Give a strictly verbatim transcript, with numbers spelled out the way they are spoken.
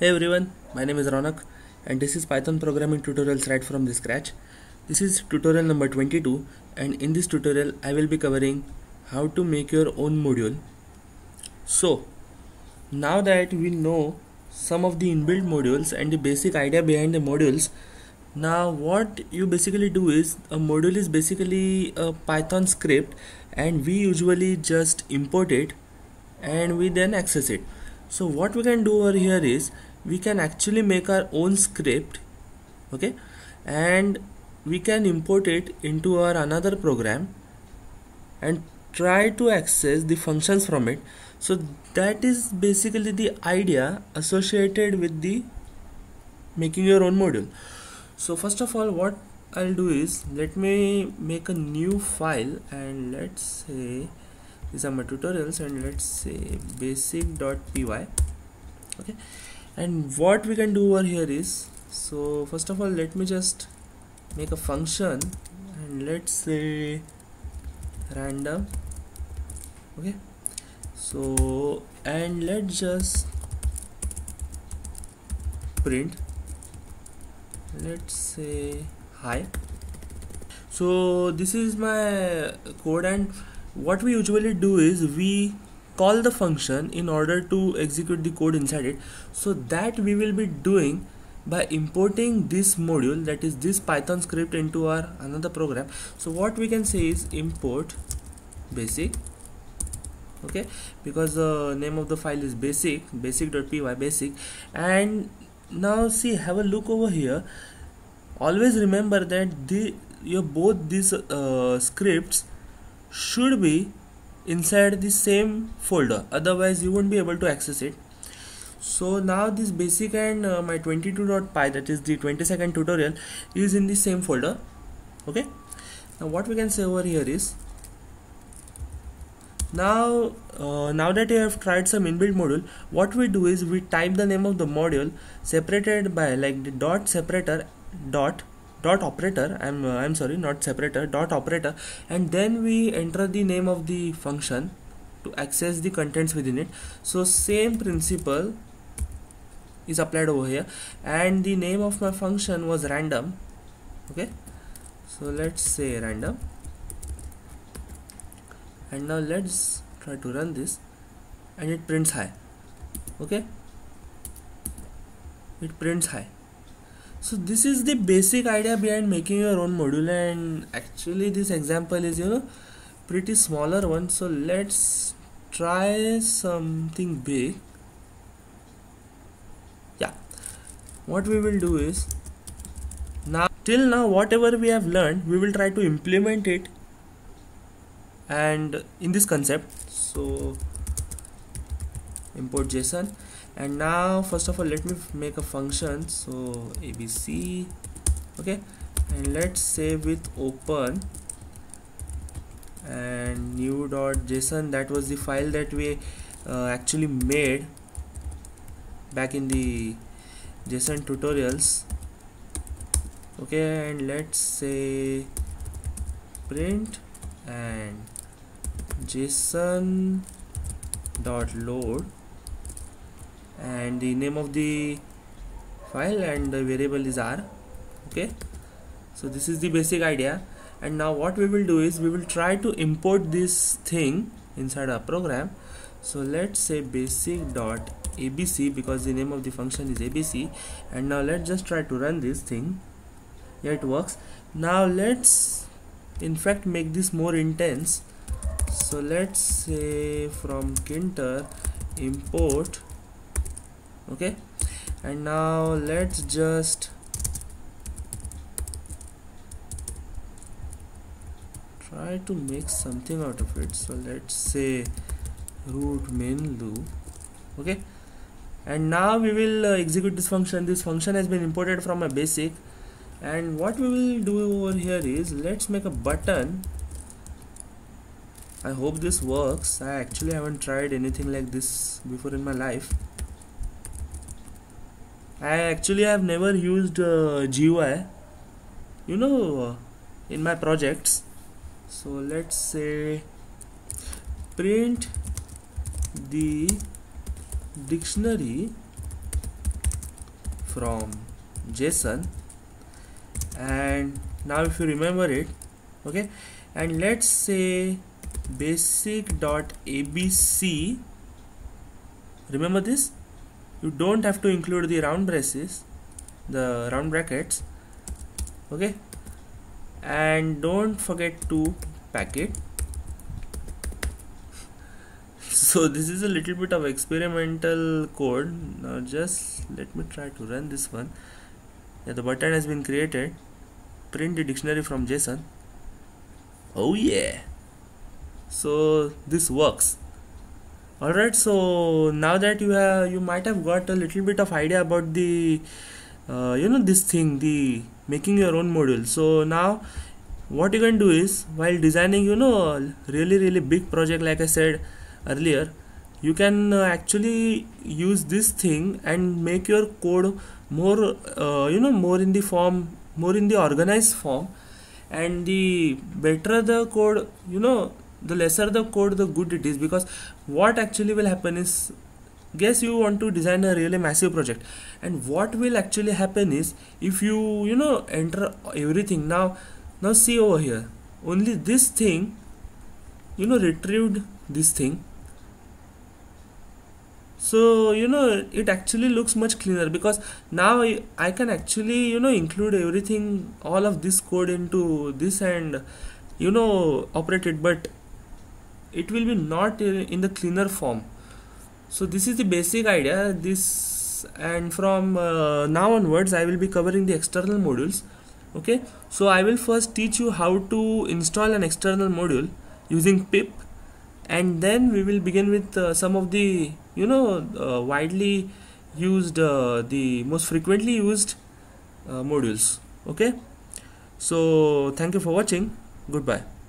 Hey everyone, my name is Ronak and this is Python programming tutorials right from the scratch. This is tutorial number twenty-two, and in this tutorial I will be covering how to make your own module. So now that we know some of the inbuilt modules and the basic idea behind the modules, now what you basically do is a module is basically a Python script and we usually just import it and we then access it. So what we can do over here is we can actually make our own script, okay, and we can import it into our another program and try to access the functions from it. So that is basically the idea associated with the making your own module. So first of all, what I'll do is let me make a new file and let's say these are my tutorials and let's say basic.py, okay. And what we can do over here is, so first of all let me just make a function and let's say random, okay. So and let's just print, let's say hi. So this is my code, and what we usually do is we call the function in order to execute the code inside it. So that we will be doing by importing this module, that is this Python script, into our another program. So what we can say is import basic, okay, because the name of the file is basic, basic.py, basic. And now see, have a look over here. Always remember that the your both these uh, scripts should be inside the same folder, otherwise you won't be able to access it. So now this basic and uh, my twenty-two.py, that is the twenty second tutorial, is in the same folder, okay. Now what we can say over here is, now uh, now that you have tried some inbuilt module, what we do is we type the name of the module separated by like the dot separator dot dot operator, I'm uh, I'm sorry, not separator, dot operator, and then we enter the name of the function to access the contents within it. So same principle is applied over here, and the name of my function was random, okay. So let's say random, and now let's try to run this, and it prints hi, okay, it prints hi. So this is the basic idea behind making your own module, and actually this example is, you know, pretty smaller one. So let's try something big. Yeah, what we will do is, now till now whatever we have learned, we will try to implement it and in this concept. So import JSON, and now first of all let me make a function, so abc, okay, and let's say with open and new.json. That was the file that we uh, actually made back in the JSON tutorials, okay. And let's say print and json dot load, and the name of the file and the variable is r, okay. So this is the basic idea, and now what we will do is we will try to import this thing inside our program. So let's say basic.abc, because the name of the function is abc, and now let's just try to run this thing. Yeah, it works. Now let's in fact make this more intense. So let's say from kinter import, okay, and now let's just try to make something out of it. So let's say root main loop, okay, and now we will uh, execute this function. This function has been imported from a basic, and what we will do over here is let's make a button. I hope this works. I actually haven't tried anything like this before in my life. I actually have never used uh, G U I, you know, uh, in my projects. So let's say print the dictionary from JSON, and now if you remember it, okay, and let's say basic.abc. remember this, you don't have to include the round braces, the round brackets, okay, and don't forget to pack it. So this is a little bit of experimental code. Now just let me try to run this one. Yeah, the button has been created. Print the dictionary from JSON. Oh yeah, so this works. Alright, so now that you have you might have got a little bit of idea about the uh, you know this thing, the making your own module. So now what you can do is, while designing you know a really really big project like I said earlier, you can uh, actually use this thing and make your code more uh, you know more in the form more in the organized form, and the better the code, you know the lesser the code, the good it is. Because what actually will happen is, guess you want to design a really massive project, and what will actually happen is, if you you know enter everything, now now see over here, only this thing you know retrieved this thing. So you know it actually looks much cleaner, because now I, I can actually you know include everything, all of this code into this, and you know operate it, but it will be not in the cleaner form. So this is the basic idea. This, and from uh, now onwards I will be covering the external modules. Okay, so I will first teach you how to install an external module using pip, and then we will begin with uh, some of the you know uh, widely used uh, the most frequently used uh, modules. Okay, so thank you for watching. Goodbye.